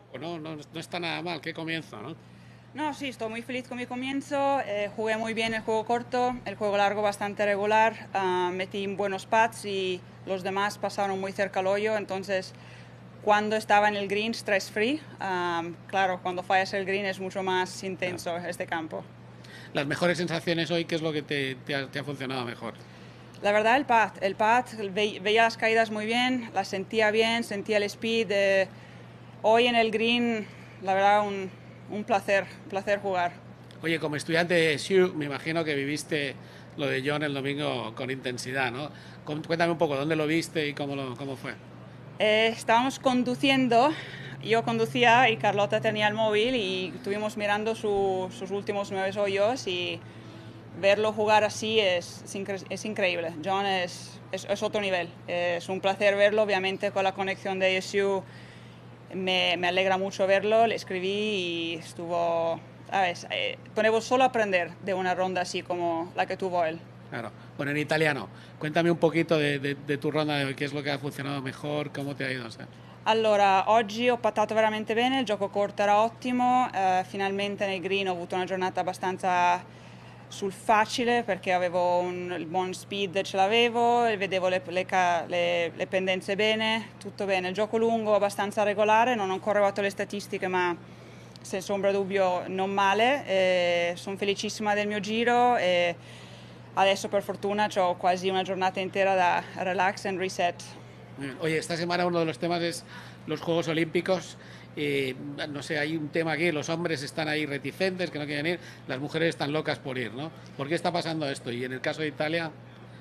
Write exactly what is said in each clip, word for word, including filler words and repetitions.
No, no, no está nada mal, qué comienzo, ¿no? No, sí, estoy muy feliz con mi comienzo. Eh, jugué muy bien el juego corto, el juego largo bastante regular. Ah, metí buenos pads y los demás pasaron muy cerca al hoyo. Entonces, cuando estaba en el green, stress free. Ah, claro, cuando fallas el green es mucho más Claro. intenso este campo. Las mejores sensaciones hoy, ¿qué es lo que te, te ha, te ha funcionado mejor? La verdad, el pad, el pad, ve- veía las caídas muy bien, las sentía bien, sentía el speed. Eh, hoy en el green, la verdad, un, un placer, un placer jugar. Oye, como estudiante de S U, me imagino que viviste lo de John el domingo con intensidad, ¿no? Cuéntame un poco, ¿dónde lo viste y cómo, lo, cómo fue? Eh, estábamos conduciendo, yo conducía y Carlota tenía el móvil y estuvimos mirando su- sus últimos nueve hoyos y verlo jugar así es, es, incre- es increíble. John es, es, es otro nivel. Es un placer verlo, obviamente con la conexión de A S U me, me alegra mucho verlo, le escribí y estuvo, ¿sabes? Eh, podemos solo aprender de una ronda así como la que tuvo él. Claro. Bueno, en italiano, cuéntame un poquito de, de, de tu ronda de hoy, qué es lo que ha funcionado mejor, cómo te ha ido. O sea. Allora, oggi ho pattato veramente bene, il gioco corto era ottimo, eh, finalmente nel green ho avuto una giornata abbastanza sul facile perché avevo un, il buon speed, ce l'avevo, e vedevo le, le ca- le- le pendenze bene, tutto bene. Il gioco lungo abbastanza regolare, non ho ancora arrivato alle statistiche ma senza ombra di dubbio non male, sono felicissima del mio giro e adesso per fortuna ho quasi una giornata intera da relax and reset. Muy bien. Oye, esta semana uno de los temas es los Juegos Olímpicos. Eh, no sé, hay un tema aquí, los hombres están ahí reticentes, que no quieren ir, las mujeres están locas por ir, ¿no? ¿Por qué está pasando esto? Y en el caso de Italia,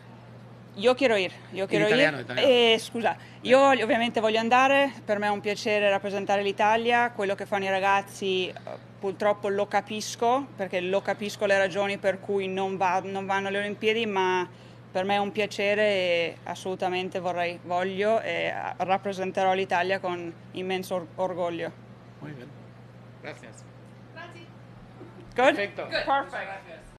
Io quiero ir, io en quiero ir. italiano, italiano. E, scusa, io ovviamente voglio andare, per me è un piacere rappresentare l'Italia, quello che fanno i ragazzi eh, purtroppo lo capisco, perché lo capisco le ragioni per cui non, va- non vanno alle Olimpiadi, ma per me è un piacere e assolutamente vorrei, voglio e eh, rappresenterò l'Italia con immenso or- orgoglio. Muy bien, gracias. Good? Perfecto. Good. Muchas Perfect. gracias.